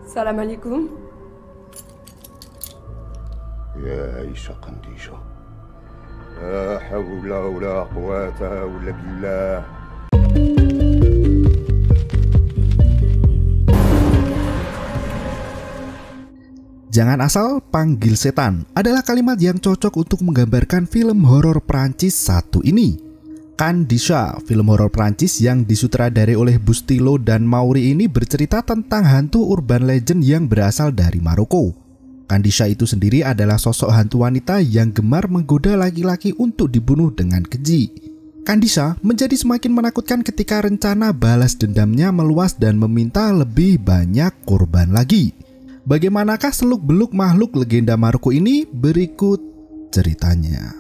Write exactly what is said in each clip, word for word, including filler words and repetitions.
Assalamualaikum. يا عيشة قنديشة، لا حول ولا قوة إلا بالله. Jangan asal panggil setan adalah kalimat yang cocok untuk menggambarkan film horor Prancis satu ini. Kandisha, film horor Prancis yang disutradarai oleh Bustilo dan Mauri ini bercerita tentang hantu urban legend yang berasal dari Maroko. Kandisha itu sendiri adalah sosok hantu wanita yang gemar menggoda laki-laki untuk dibunuh dengan keji. Kandisha menjadi semakin menakutkan ketika rencana balas dendamnya meluas dan meminta lebih banyak korban lagi. Bagaimanakah seluk-beluk makhluk legenda Maroko ini? Berikut ceritanya.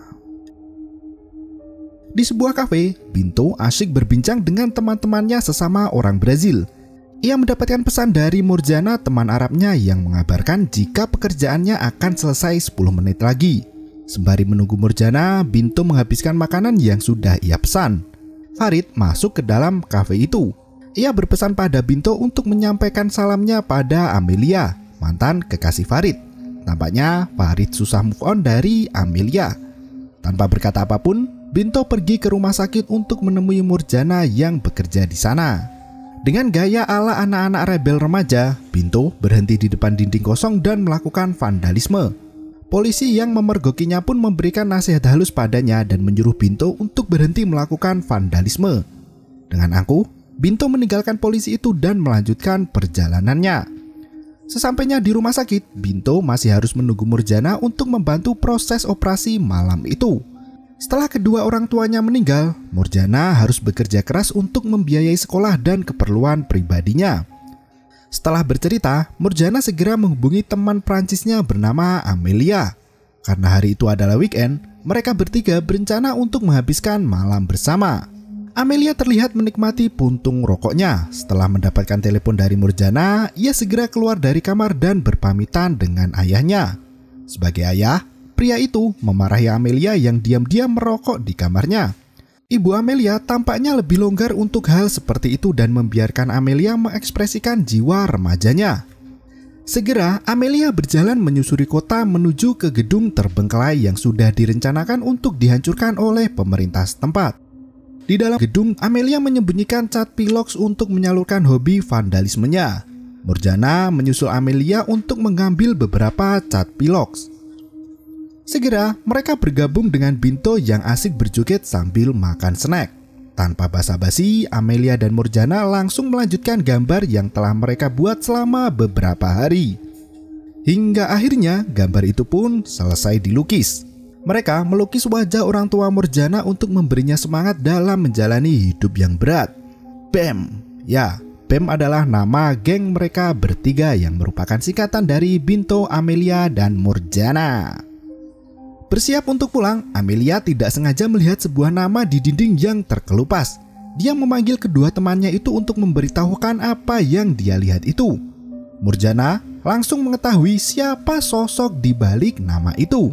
Di sebuah kafe, Binto asyik berbincang dengan teman-temannya sesama orang Brazil. Ia mendapatkan pesan dari Murjana, teman Arabnya, yang mengabarkan jika pekerjaannya akan selesai sepuluh menit lagi. Sembari menunggu Murjana, Binto menghabiskan makanan yang sudah ia pesan. Farid masuk ke dalam kafe itu. Ia berpesan pada Binto untuk menyampaikan salamnya pada Amelia, mantan kekasih Farid. Tampaknya Farid susah move on dari Amelia. Tanpa berkata apapun, Binto pergi ke rumah sakit untuk menemui Murjana yang bekerja di sana. Dengan gaya ala anak-anak rebel remaja, Binto berhenti di depan dinding kosong dan melakukan vandalisme. Polisi yang memergokinya pun memberikan nasihat halus padanya dan menyuruh Binto untuk berhenti melakukan vandalisme. Dengan angkuh, Binto meninggalkan polisi itu dan melanjutkan perjalanannya. Sesampainya di rumah sakit, Binto masih harus menunggu Murjana untuk membantu proses operasi malam itu. Setelah kedua orang tuanya meninggal, Murjana harus bekerja keras untuk membiayai sekolah dan keperluan pribadinya. Setelah bercerita, Murjana segera menghubungi teman Prancisnya bernama Amelia. Karena hari itu adalah weekend, mereka bertiga berencana untuk menghabiskan malam bersama. Amelia terlihat menikmati puntung rokoknya. Setelah mendapatkan telepon dari Murjana, ia segera keluar dari kamar dan berpamitan dengan ayahnya. Sebagai ayah, pria itu memarahi Amelia yang diam-diam merokok di kamarnya. Ibu Amelia tampaknya lebih longgar untuk hal seperti itu dan membiarkan Amelia mengekspresikan jiwa remajanya. Segera, Amelia berjalan menyusuri kota menuju ke gedung terbengkelai yang sudah direncanakan untuk dihancurkan oleh pemerintah setempat. Di dalam gedung, Amelia menyembunyikan cat pilox untuk menyalurkan hobi vandalismenya. Murjana menyusul Amelia untuk mengambil beberapa cat pilox. Segera, mereka bergabung dengan Binto yang asik berjoget sambil makan snack. Tanpa basa-basi, Amelia dan Murjana langsung melanjutkan gambar yang telah mereka buat selama beberapa hari. Hingga akhirnya, gambar itu pun selesai dilukis. Mereka melukis wajah orang tua Murjana untuk memberinya semangat dalam menjalani hidup yang berat. B E M, ya, B E M adalah nama geng mereka bertiga yang merupakan singkatan dari Binto, Amelia, dan Murjana. Bersiap untuk pulang, Amelia tidak sengaja melihat sebuah nama di dinding yang terkelupas. Dia memanggil kedua temannya itu untuk memberitahukan apa yang dia lihat itu. Murjana langsung mengetahui siapa sosok di balik nama itu.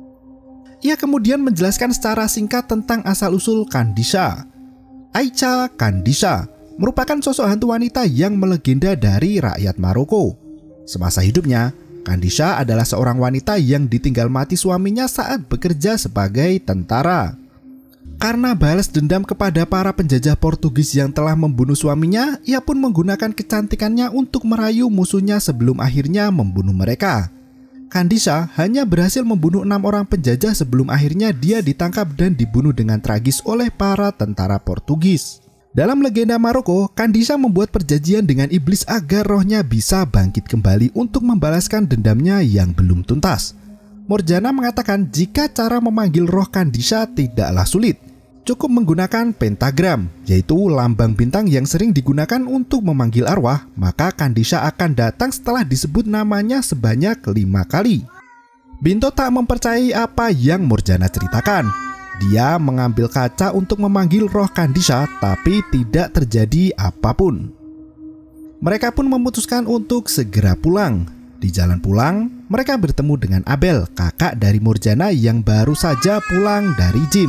Ia kemudian menjelaskan secara singkat tentang asal-usul Kandisha. Aicha Kandisha merupakan sosok hantu wanita yang melegenda dari rakyat Maroko. Semasa hidupnya, Kandisha adalah seorang wanita yang ditinggal mati suaminya saat bekerja sebagai tentara. Karena balas dendam kepada para penjajah Portugis yang telah membunuh suaminya, ia pun menggunakan kecantikannya untuk merayu musuhnya sebelum akhirnya membunuh mereka. Kandisha hanya berhasil membunuh enam orang penjajah sebelum akhirnya dia ditangkap dan dibunuh dengan tragis oleh para tentara Portugis. Dalam legenda Maroko, Kandisha membuat perjanjian dengan iblis agar rohnya bisa bangkit kembali untuk membalaskan dendamnya yang belum tuntas. Murjana mengatakan jika cara memanggil roh Kandisha tidaklah sulit, cukup menggunakan pentagram, yaitu lambang bintang yang sering digunakan untuk memanggil arwah, maka Kandisha akan datang setelah disebut namanya sebanyak lima kali. Binto tak mempercayai apa yang Murjana ceritakan. Dia mengambil kaca untuk memanggil roh Kandisha, tapi tidak terjadi apapun. Mereka pun memutuskan untuk segera pulang. Di jalan pulang, mereka bertemu dengan Abel, kakak dari Murjana yang baru saja pulang dari gym.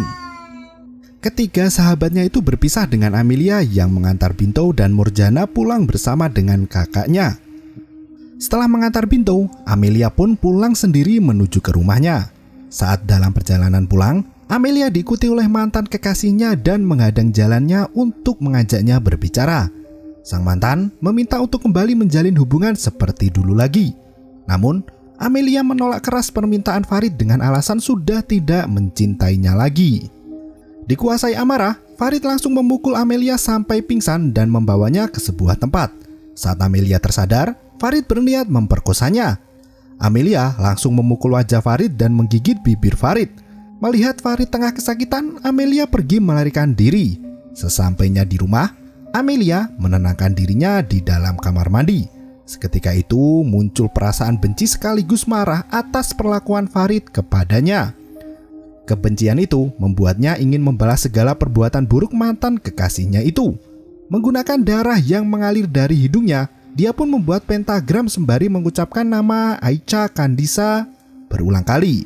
Ketiga sahabatnya itu berpisah dengan Amelia yang mengantar Binto dan Murjana pulang bersama dengan kakaknya. Setelah mengantar Binto, Amelia pun pulang sendiri menuju ke rumahnya. Saat dalam perjalanan pulang, Amelia diikuti oleh mantan kekasihnya dan menghadang jalannya untuk mengajaknya berbicara. Sang mantan meminta untuk kembali menjalin hubungan seperti dulu lagi. Namun, Amelia menolak keras permintaan Farid dengan alasan sudah tidak mencintainya lagi. Dikuasai amarah, Farid langsung memukul Amelia sampai pingsan dan membawanya ke sebuah tempat. Saat Amelia tersadar, Farid berniat memperkosanya. Amelia langsung memukul wajah Farid dan menggigit bibir Farid. Melihat Farid tengah kesakitan, Amelia pergi melarikan diri. Sesampainya di rumah, Amelia menenangkan dirinya di dalam kamar mandi. Seketika itu muncul perasaan benci sekaligus marah atas perlakuan Farid kepadanya. Kebencian itu membuatnya ingin membalas segala perbuatan buruk mantan kekasihnya itu. Menggunakan darah yang mengalir dari hidungnya, dia pun membuat pentagram sembari mengucapkan nama Aicha Kandisa berulang kali.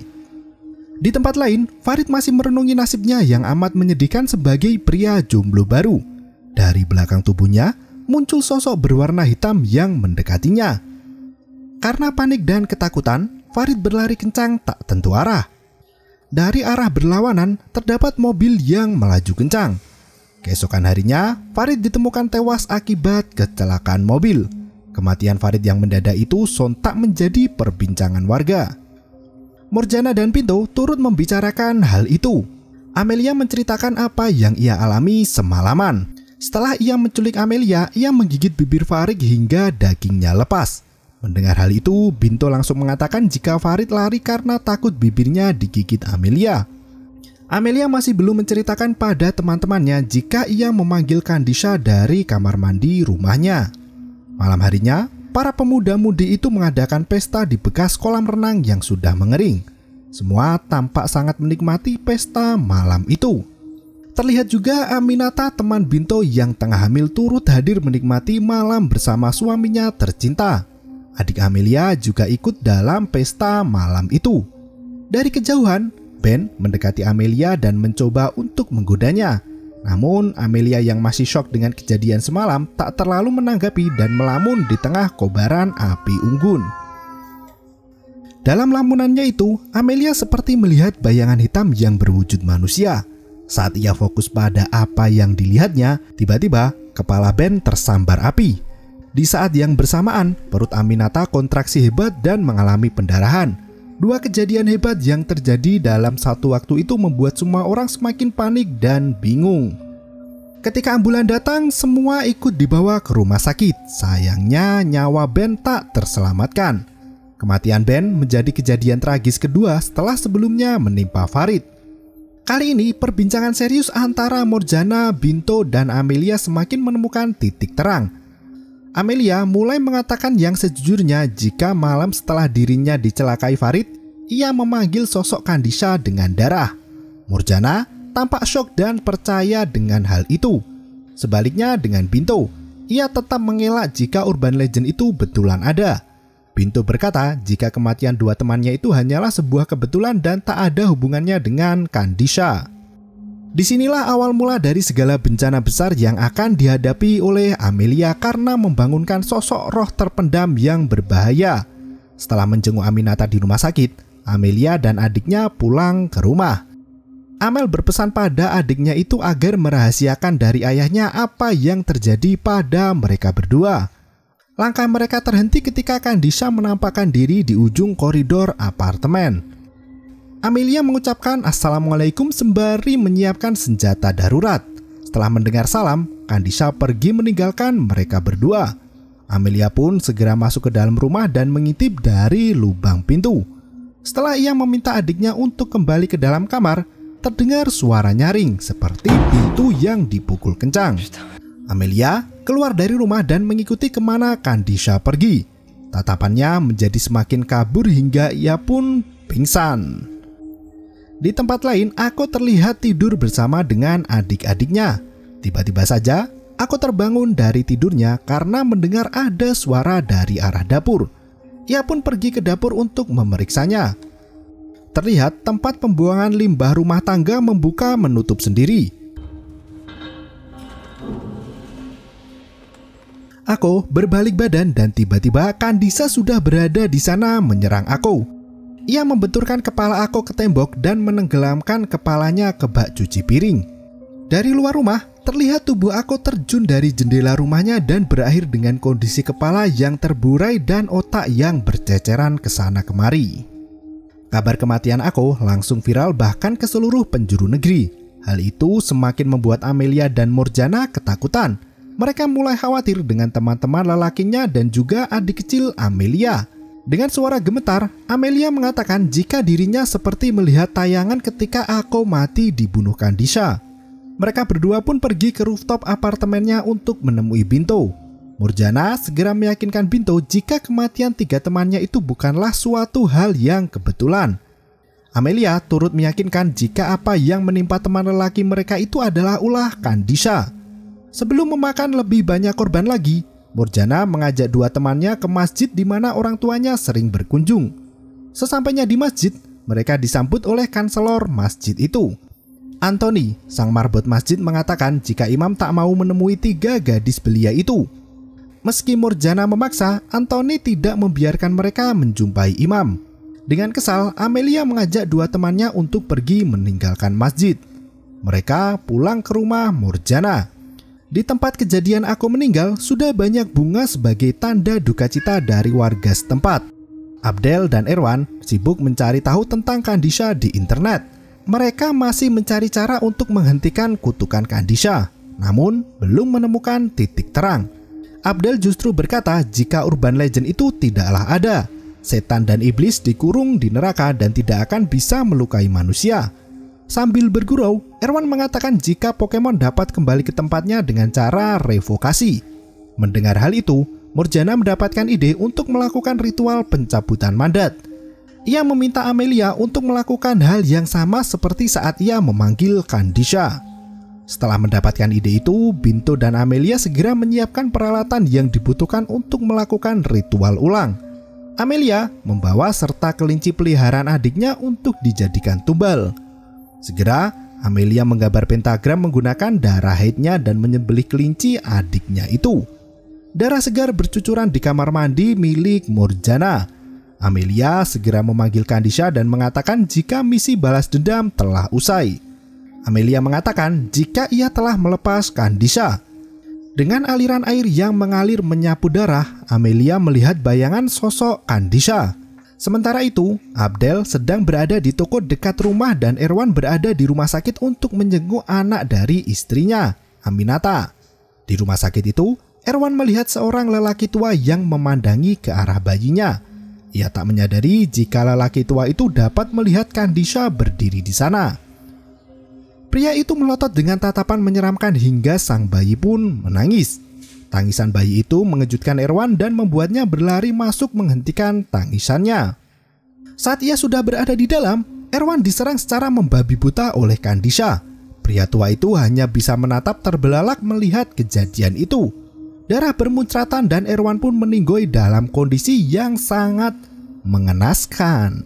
Di tempat lain, Farid masih merenungi nasibnya yang amat menyedihkan sebagai pria jomblo baru. Dari belakang tubuhnya, muncul sosok berwarna hitam yang mendekatinya. Karena panik dan ketakutan, Farid berlari kencang tak tentu arah. Dari arah berlawanan, terdapat mobil yang melaju kencang. Keesokan harinya, Farid ditemukan tewas akibat kecelakaan mobil. Kematian Farid yang mendadak itu sontak menjadi perbincangan warga. Morjana dan Binto turut membicarakan hal itu. Amelia menceritakan apa yang ia alami semalaman. Setelah ia menculik Amelia, ia menggigit bibir Farid hingga dagingnya lepas. Mendengar hal itu, Binto langsung mengatakan jika Farid lari karena takut bibirnya digigit Amelia. Amelia masih belum menceritakan pada teman-temannya jika ia memanggil Kandisha dari kamar mandi rumahnya. Malam harinya, para pemuda-mudi itu mengadakan pesta di bekas kolam renang yang sudah mengering. Semua tampak sangat menikmati pesta malam itu. Terlihat juga Aminata, teman Binto yang tengah hamil, turut hadir menikmati malam bersama suaminya tercinta. Adik Amelia juga ikut dalam pesta malam itu. Dari kejauhan, Ben mendekati Amelia dan mencoba untuk menggodanya. Namun Amelia yang masih syok dengan kejadian semalam tak terlalu menanggapi dan melamun di tengah kobaran api unggun. Dalam lamunannya itu, Amelia seperti melihat bayangan hitam yang berwujud manusia. Saat ia fokus pada apa yang dilihatnya, tiba-tiba kepala Ben tersambar api. Di saat yang bersamaan, perut Aminata kontraksi hebat dan mengalami pendarahan. Dua kejadian hebat yang terjadi dalam satu waktu itu membuat semua orang semakin panik dan bingung. Ketika ambulan datang, semua ikut dibawa ke rumah sakit. Sayangnya nyawa Ben tak terselamatkan. Kematian Ben menjadi kejadian tragis kedua setelah sebelumnya menimpa Farid. Kali ini perbincangan serius antara Morjana, Binto, dan Amelia semakin menemukan titik terang. Amelia mulai mengatakan yang sejujurnya jika malam setelah dirinya dicelakai Farid, ia memanggil sosok Kandisha dengan darah. Morjana tampak syok dan percaya dengan hal itu. Sebaliknya dengan Binto, ia tetap mengelak jika urban legend itu betulan ada. Binto berkata jika kematian dua temannya itu hanyalah sebuah kebetulan dan tak ada hubungannya dengan Kandisha. Disinilah awal mula dari segala bencana besar yang akan dihadapi oleh Amelia karena membangunkan sosok roh terpendam yang berbahaya. Setelah menjenguk Aminata di rumah sakit, Amelia dan adiknya pulang ke rumah. Amel berpesan pada adiknya itu agar merahasiakan dari ayahnya apa yang terjadi pada mereka berdua. Langkah mereka terhenti ketika Kandisha menampakkan diri di ujung koridor apartemen. Amelia mengucapkan assalamualaikum sembari menyiapkan senjata darurat. Setelah mendengar salam, Kandisha pergi meninggalkan mereka berdua. Amelia pun segera masuk ke dalam rumah dan mengintip dari lubang pintu. Setelah ia meminta adiknya untuk kembali ke dalam kamar, terdengar suara nyaring seperti pintu yang dipukul kencang. Amelia keluar dari rumah dan mengikuti kemana Kandisha pergi. Tatapannya menjadi semakin kabur hingga ia pun pingsan. Di tempat lain, Ako terlihat tidur bersama dengan adik-adiknya. Tiba-tiba saja, Ako terbangun dari tidurnya karena mendengar ada suara dari arah dapur. Ia pun pergi ke dapur untuk memeriksanya. Terlihat tempat pembuangan limbah rumah tangga membuka menutup sendiri. Ako berbalik badan dan tiba-tiba Kandisa sudah berada di sana menyerang Ako. Ia membenturkan kepala Ako ke tembok dan menenggelamkan kepalanya ke bak cuci piring. Dari luar rumah, terlihat tubuh Ako terjun dari jendela rumahnya dan berakhir dengan kondisi kepala yang terburai dan otak yang berceceran ke sana kemari. Kabar kematian Ako langsung viral bahkan ke seluruh penjuru negeri. Hal itu semakin membuat Amelia dan Morjana ketakutan. Mereka mulai khawatir dengan teman-teman lelakinya dan juga adik kecil Amelia. Dengan suara gemetar, Amelia mengatakan jika dirinya seperti melihat tayangan ketika Ako mati dibunuh Kandisa. Mereka berdua pun pergi ke rooftop apartemennya untuk menemui Binto. Morjana segera meyakinkan Binto jika kematian tiga temannya itu bukanlah suatu hal yang kebetulan. Amelia turut meyakinkan jika apa yang menimpa teman lelaki mereka itu adalah ulah Kandisa. Sebelum memakan lebih banyak korban lagi, Morjana mengajak dua temannya ke masjid di mana orang tuanya sering berkunjung. Sesampainya di masjid, mereka disambut oleh kanselor masjid itu. Anthony, sang marbot masjid, mengatakan jika imam tak mau menemui tiga gadis belia itu. Meski Morjana memaksa, Anthony tidak membiarkan mereka menjumpai imam. Dengan kesal, Amelia mengajak dua temannya untuk pergi meninggalkan masjid. Mereka pulang ke rumah Morjana. Di tempat kejadian Ako meninggal, sudah banyak bunga sebagai tanda duka cita dari warga setempat. Abdel dan Erwan sibuk mencari tahu tentang Kandisa di internet. Mereka masih mencari cara untuk menghentikan kutukan Kandisa, namun belum menemukan titik terang. Abdel justru berkata jika urban legend itu tidaklah ada. Setan dan iblis dikurung di neraka dan tidak akan bisa melukai manusia. Sambil bergurau, Erwan mengatakan jika Pokemon dapat kembali ke tempatnya dengan cara revokasi. Mendengar hal itu, Morjana mendapatkan ide untuk melakukan ritual pencabutan mandat. Ia meminta Amelia untuk melakukan hal yang sama seperti saat ia memanggil Kandisa. Setelah mendapatkan ide itu, Binto dan Amelia segera menyiapkan peralatan yang dibutuhkan untuk melakukan ritual ulang. Amelia membawa serta kelinci peliharaan adiknya untuk dijadikan tumbal. Segera, Amelia menggambar pentagram menggunakan darah haidnya dan menyembelih kelinci adiknya itu. Darah segar bercucuran di kamar mandi milik Morjana. Amelia segera memanggil Kandisa dan mengatakan jika misi balas dendam telah usai. Amelia mengatakan jika ia telah melepas Kandisa. Dengan aliran air yang mengalir menyapu darah, Amelia melihat bayangan sosok Kandisa. Sementara itu, Abdel sedang berada di toko dekat rumah dan Erwan berada di rumah sakit untuk menjenguk anak dari istrinya, Aminata. Di rumah sakit itu, Erwan melihat seorang lelaki tua yang memandangi ke arah bayinya. Ia tak menyadari jika lelaki tua itu dapat melihat Kandisa berdiri di sana. Pria itu melotot dengan tatapan menyeramkan hingga sang bayi pun menangis. Tangisan bayi itu mengejutkan Erwan dan membuatnya berlari masuk menghentikan tangisannya. Saat ia sudah berada di dalam, Erwan diserang secara membabi buta oleh Kandisa. Pria tua itu hanya bisa menatap terbelalak melihat kejadian itu. Darah bermuncratan dan Erwan pun meninggoy dalam kondisi yang sangat mengenaskan.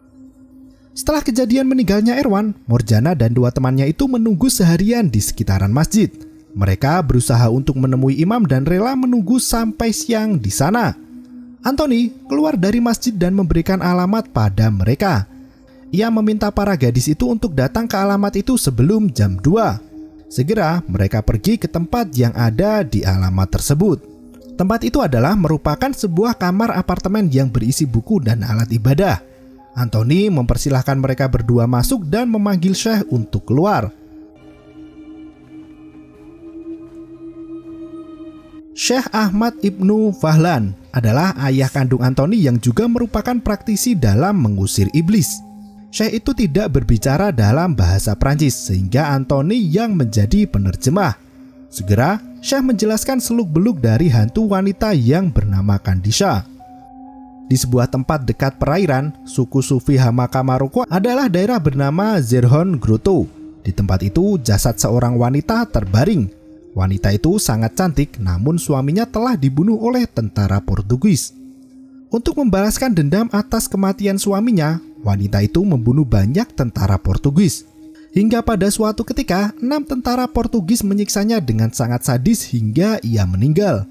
Setelah kejadian meninggalnya Erwan, Morjana dan dua temannya itu menunggu seharian di sekitaran masjid. Mereka berusaha untuk menemui imam dan rela menunggu sampai siang di sana. Anthony keluar dari masjid dan memberikan alamat pada mereka. Ia meminta para gadis itu untuk datang ke alamat itu sebelum jam dua. Segera mereka pergi ke tempat yang ada di alamat tersebut. Tempat itu adalah merupakan sebuah kamar apartemen yang berisi buku dan alat ibadah. Anthony mempersilahkan mereka berdua masuk dan memanggil Syekh untuk keluar. Syekh Ahmad Ibnu Fahlan adalah ayah kandung Anthony yang juga merupakan praktisi dalam mengusir iblis. Syekh itu tidak berbicara dalam bahasa Prancis sehingga Anthony yang menjadi penerjemah. Segera, Syekh menjelaskan seluk-beluk dari hantu wanita yang bernama Kandisa. Di sebuah tempat dekat perairan, suku Sufi Hamaka Maroko adalah daerah bernama Zerhon Grotto. Di tempat itu, jasad seorang wanita terbaring. Wanita itu sangat cantik, namun suaminya telah dibunuh oleh tentara Portugis. Untuk membalaskan dendam atas kematian suaminya, wanita itu membunuh banyak tentara Portugis. Hingga pada suatu ketika, enam tentara Portugis menyiksanya dengan sangat sadis hingga ia meninggal.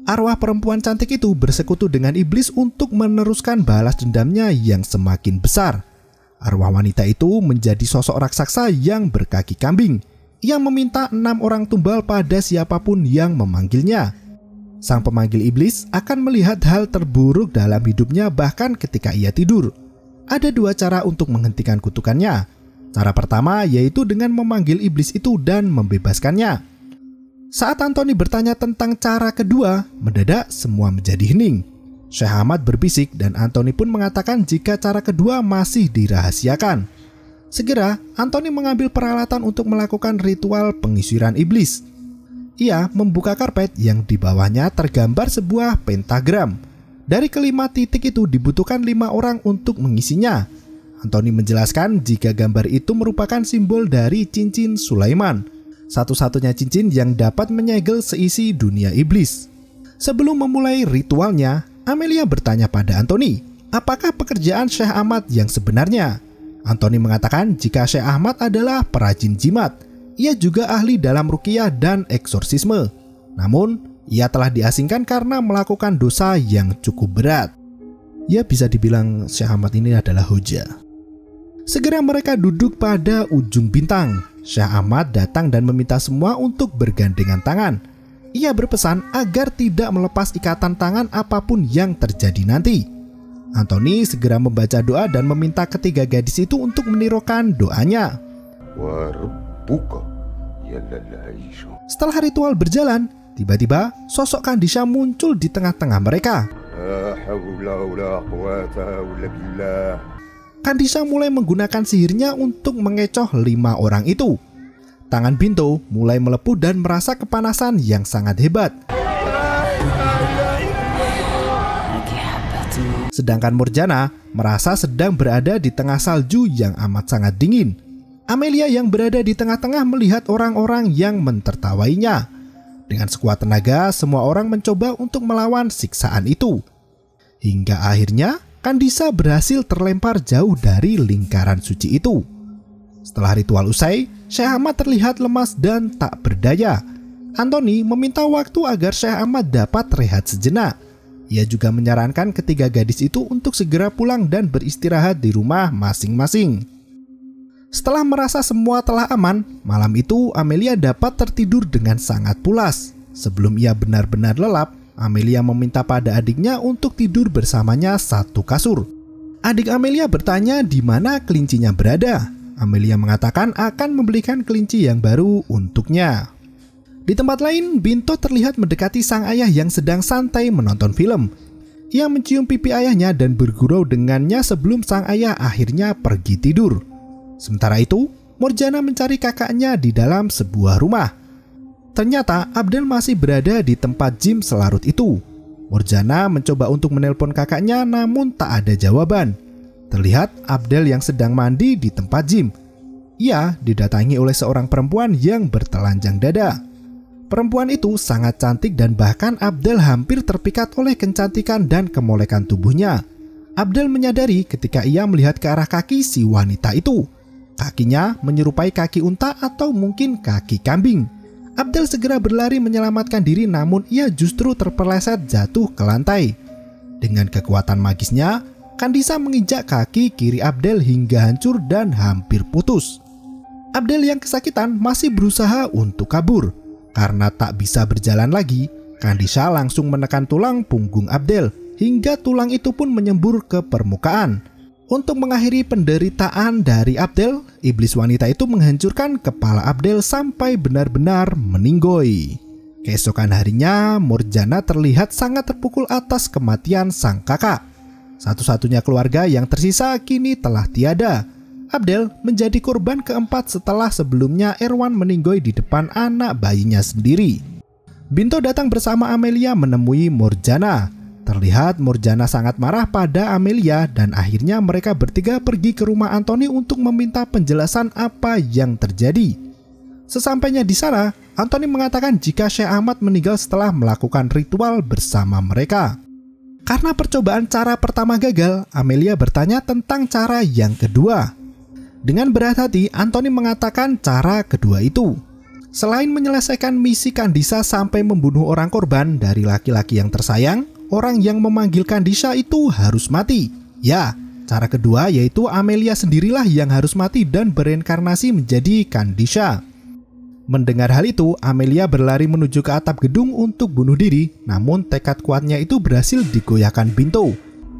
Arwah perempuan cantik itu bersekutu dengan iblis untuk meneruskan balas dendamnya yang semakin besar. Arwah wanita itu menjadi sosok raksasa yang berkaki kambing. Ia meminta enam orang tumbal pada siapapun yang memanggilnya. Sang pemanggil iblis akan melihat hal terburuk dalam hidupnya bahkan ketika ia tidur. Ada dua cara untuk menghentikan kutukannya. Cara pertama yaitu dengan memanggil iblis itu dan membebaskannya. Saat Anthony bertanya tentang cara kedua, mendadak semua menjadi hening. Syekh Ahmad berbisik dan Anthony pun mengatakan jika cara kedua masih dirahasiakan. Segera, Anthony mengambil peralatan untuk melakukan ritual pengisuran iblis. Ia membuka karpet yang di bawahnya tergambar sebuah pentagram. Dari kelima titik itu dibutuhkan lima orang untuk mengisinya. Anthony menjelaskan jika gambar itu merupakan simbol dari cincin Sulaiman, satu-satunya cincin yang dapat menyegel seisi dunia iblis. Sebelum memulai ritualnya, Amelia bertanya pada Anthony, apakah pekerjaan Syekh Ahmad yang sebenarnya? Anthony mengatakan jika Syekh Ahmad adalah perajin jimat. Ia juga ahli dalam ruqyah dan eksorsisme. Namun, ia telah diasingkan karena melakukan dosa yang cukup berat. Ya, bisa dibilang Syekh Ahmad ini adalah hoja. Segera mereka duduk pada ujung bintang. Syekh Ahmad datang dan meminta semua untuk bergandengan tangan. Ia berpesan agar tidak melepas ikatan tangan apapun yang terjadi nanti. Anthony segera membaca doa dan meminta ketiga gadis itu untuk menirukan doanya. Setelah ritual berjalan, tiba-tiba sosok Kandisha muncul di tengah-tengah mereka. Kandisha mulai menggunakan sihirnya untuk mengecoh lima orang itu. Tangan Binto mulai melepuh dan merasa kepanasan yang sangat hebat. Sedangkan Murjana merasa sedang berada di tengah salju yang amat sangat dingin. Amelia yang berada di tengah-tengah melihat orang-orang yang mentertawainya. Dengan sekuat tenaga, semua orang mencoba untuk melawan siksaan itu. Hingga akhirnya Kandisha berhasil terlempar jauh dari lingkaran suci itu. Setelah ritual usai, Syekh Ahmad terlihat lemas dan tak berdaya. Anthony meminta waktu agar Syekh Ahmad dapat rehat sejenak. Ia juga menyarankan ketiga gadis itu untuk segera pulang dan beristirahat di rumah masing-masing. Setelah merasa semua telah aman, malam itu Amelia dapat tertidur dengan sangat pulas. Sebelum ia benar-benar lelap, Amelia meminta pada adiknya untuk tidur bersamanya satu kasur. Adik Amelia bertanya di mana kelincinya berada. Amelia mengatakan akan membelikan kelinci yang baru untuknya. Di tempat lain, Binto terlihat mendekati sang ayah yang sedang santai menonton film. Ia mencium pipi ayahnya dan bergurau dengannya sebelum sang ayah akhirnya pergi tidur. Sementara itu, Murjana mencari kakaknya di dalam sebuah rumah. Ternyata Abdel masih berada di tempat gym selarut itu. Murjana mencoba untuk menelpon kakaknya namun tak ada jawaban. Terlihat Abdel yang sedang mandi di tempat gym. Ia didatangi oleh seorang perempuan yang bertelanjang dada. Perempuan itu sangat cantik dan bahkan Abdel hampir terpikat oleh kecantikan dan kemolekan tubuhnya. Abdel menyadari ketika ia melihat ke arah kaki si wanita itu. Kakinya menyerupai kaki unta atau mungkin kaki kambing. Abdel segera berlari menyelamatkan diri namun ia justru terpeleset jatuh ke lantai. Dengan kekuatan magisnya, Kandisha menginjak kaki kiri Abdel hingga hancur dan hampir putus. Abdel yang kesakitan masih berusaha untuk kabur. Karena tak bisa berjalan lagi, Kandisha langsung menekan tulang punggung Abdel hingga tulang itu pun menyembur ke permukaan. Untuk mengakhiri penderitaan dari Abdel, iblis wanita itu menghancurkan kepala Abdel sampai benar-benar meninggoy. Keesokan harinya, Murjana terlihat sangat terpukul atas kematian sang kakak. Satu-satunya keluarga yang tersisa kini telah tiada. Abdel menjadi korban keempat setelah sebelumnya Erwan meninggoy di depan anak bayinya sendiri. Binto datang bersama Amelia menemui Murjana. Terlihat Murjana sangat marah pada Amelia dan akhirnya mereka bertiga pergi ke rumah Anthony untuk meminta penjelasan apa yang terjadi. Sesampainya di sana, Anthony mengatakan jika Syekh Ahmad meninggal setelah melakukan ritual bersama mereka. Karena percobaan cara pertama gagal, Amelia bertanya tentang cara yang kedua. Dengan berat hati, Anthony mengatakan cara kedua itu. Selain menyelesaikan misi Kandisa sampai membunuh orang korban dari laki-laki yang tersayang, orang yang memanggil Kandisa itu harus mati. Ya, cara kedua yaitu Amelia sendirilah yang harus mati dan bereinkarnasi menjadi Kandisa. Mendengar hal itu, Amelia berlari menuju ke atap gedung untuk bunuh diri, namun tekad kuatnya itu berhasil digoyahkan Binto.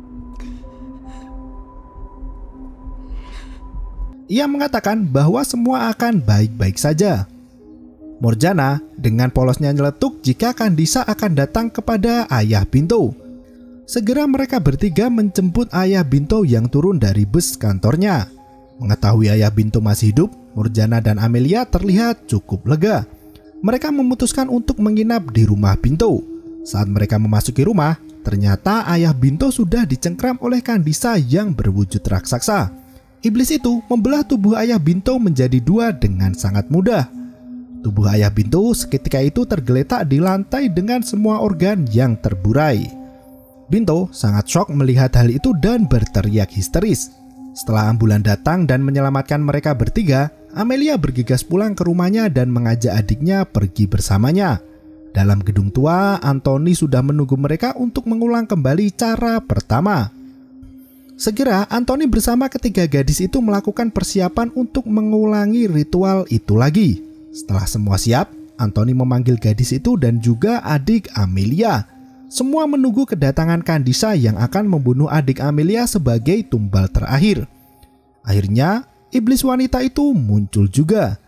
Ia mengatakan bahwa semua akan baik-baik saja. Morjana dengan polosnya nyeletuk jika Kandisa akan datang kepada ayah Binto. Segera mereka bertiga menjemput ayah Binto yang turun dari bus kantornya. Mengetahui ayah Binto masih hidup, Morjana dan Amelia terlihat cukup lega. Mereka memutuskan untuk menginap di rumah Binto. Saat mereka memasuki rumah, ternyata ayah Binto sudah dicengkram oleh Kandisa yang berwujud raksasa. Iblis itu membelah tubuh ayah Binto menjadi dua dengan sangat mudah. Tubuh ayah Binto seketika itu tergeletak di lantai dengan semua organ yang terburai. Binto sangat shock melihat hal itu dan berteriak histeris. Setelah ambulan datang dan menyelamatkan mereka bertiga, Amelia bergegas pulang ke rumahnya dan mengajak adiknya pergi bersamanya. Dalam gedung tua, Anthony sudah menunggu mereka untuk mengulang kembali cara pertama. Segera Anthony bersama ketiga gadis itu melakukan persiapan untuk mengulangi ritual itu lagi. Setelah semua siap, Anthony memanggil gadis itu dan juga adik Amelia. Semua menunggu kedatangan Kandisa yang akan membunuh adik Amelia sebagai tumbal terakhir. Akhirnya, iblis wanita itu muncul juga.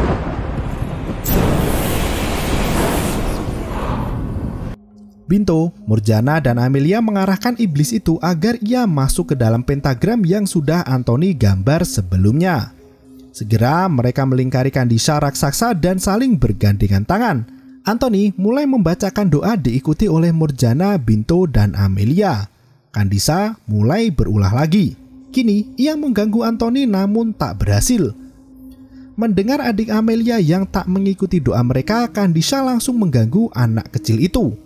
Binto, Morjana, dan Amelia mengarahkan iblis itu agar ia masuk ke dalam pentagram yang sudah Anthony gambar sebelumnya. Segera mereka melingkari Kandisa raksasa dan saling bergandengan tangan. Anthony mulai membacakan doa diikuti oleh Morjana, Binto, dan Amelia. Kandisa mulai berulah lagi. Kini ia mengganggu Anthony namun tak berhasil. Mendengar adik Amelia yang tak mengikuti doa mereka, Kandisa langsung mengganggu anak kecil itu.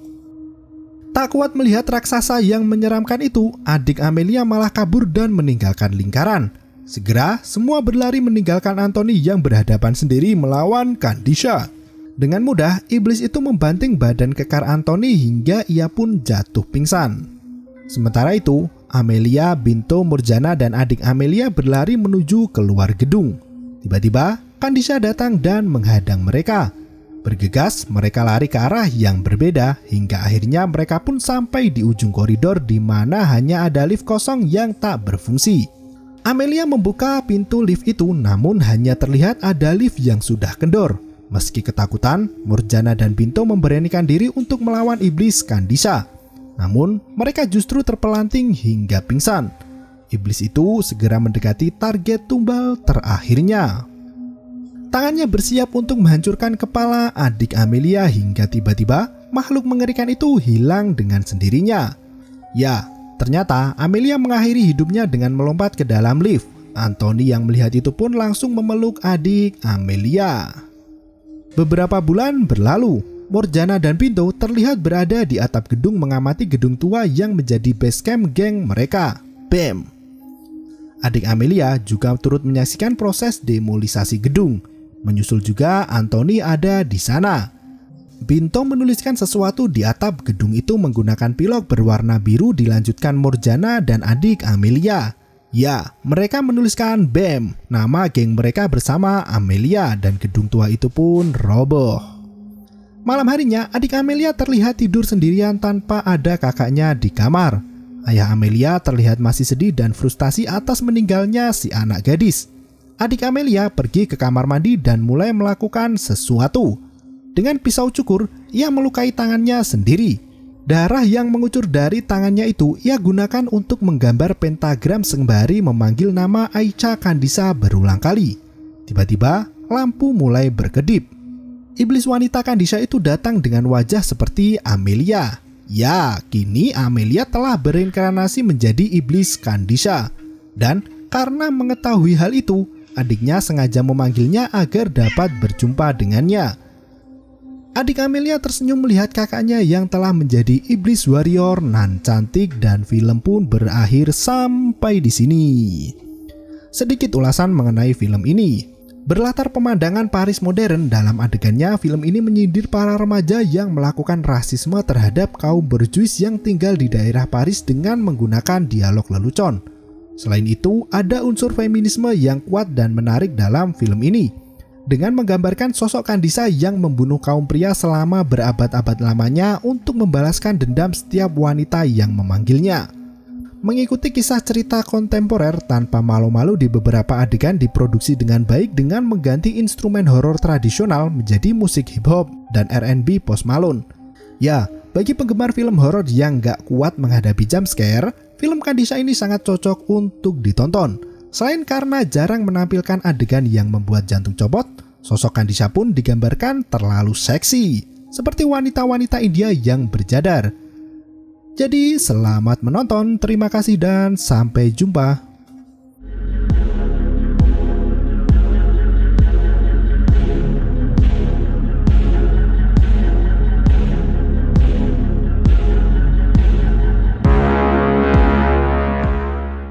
Tak kuat melihat raksasa yang menyeramkan itu, adik Amelia malah kabur dan meninggalkan lingkaran. Segera semua berlari meninggalkan Anthony yang berhadapan sendiri melawan Kandisa. Dengan mudah, iblis itu membanting badan kekar Anthony hingga ia pun jatuh pingsan. Sementara itu, Amelia, Binto, Morjana, dan adik Amelia berlari menuju keluar gedung. Tiba-tiba, Kandisa datang dan menghadang mereka. Bergegas, mereka lari ke arah yang berbeda hingga akhirnya mereka pun sampai di ujung koridor di mana hanya ada lift kosong yang tak berfungsi. Amelia membuka pintu lift itu namun hanya terlihat ada lift yang sudah kendor. Meski ketakutan, Morjana dan Binto memberanikan diri untuk melawan iblis Kandisa. Namun, mereka justru terpelanting hingga pingsan. Iblis itu segera mendekati target tumbal terakhirnya. Tangannya bersiap untuk menghancurkan kepala adik Amelia hingga tiba-tiba makhluk mengerikan itu hilang dengan sendirinya. Ya, ternyata Amelia mengakhiri hidupnya dengan melompat ke dalam lift. Anthony yang melihat itu pun langsung memeluk adik Amelia. Beberapa bulan berlalu, Morjana dan Binto terlihat berada di atap gedung mengamati gedung tua yang menjadi base camp geng mereka, B E M. Adik Amelia juga turut menyaksikan proses demolisasi gedung. Menyusul juga Anthony ada di sana. Binto menuliskan sesuatu di atap gedung itu menggunakan pilok berwarna biru dilanjutkan Morjana dan adik Amelia. Ya, mereka menuliskan B E M, nama geng mereka bersama Amelia, dan gedung tua itu pun roboh. Malam harinya, adik Amelia terlihat tidur sendirian tanpa ada kakaknya di kamar. Ayah Amelia terlihat masih sedih dan frustasi atas meninggalnya si anak gadis. Adik Amelia pergi ke kamar mandi dan mulai melakukan sesuatu. Dengan pisau cukur, ia melukai tangannya sendiri. Darah yang mengucur dari tangannya itu ia gunakan untuk menggambar pentagram sembari memanggil nama Aicha Kandisa berulang kali. Tiba-tiba, lampu mulai berkedip. Iblis wanita Kandisa itu datang dengan wajah seperti Amelia. Ya, kini Amelia telah bereinkarnasi menjadi iblis Kandisa. Dan karena mengetahui hal itu, adiknya sengaja memanggilnya agar dapat berjumpa dengannya. Adik Amelia tersenyum melihat kakaknya yang telah menjadi iblis warrior nan cantik, dan film pun berakhir sampai di sini. Sedikit ulasan mengenai film ini. Berlatar pemandangan Paris modern, dalam adegannya film ini menyindir para remaja yang melakukan rasisme terhadap kaum borjuis yang tinggal di daerah Paris dengan menggunakan dialog lelucon. Selain itu, ada unsur feminisme yang kuat dan menarik dalam film ini, dengan menggambarkan sosok Kandisa yang membunuh kaum pria selama berabad-abad lamanya untuk membalaskan dendam setiap wanita yang memanggilnya. Mengikuti kisah cerita kontemporer tanpa malu-malu, di beberapa adegan diproduksi dengan baik dengan mengganti instrumen horor tradisional menjadi musik hip-hop dan R and B Post Malone. Ya, bagi penggemar film horor yang gak kuat menghadapi jump scare, film Kandisa ini sangat cocok untuk ditonton. Selain karena jarang menampilkan adegan yang membuat jantung copot, sosok Kandisa pun digambarkan terlalu seksi, seperti wanita-wanita India yang berjadar. Jadi selamat menonton, terima kasih dan sampai jumpa.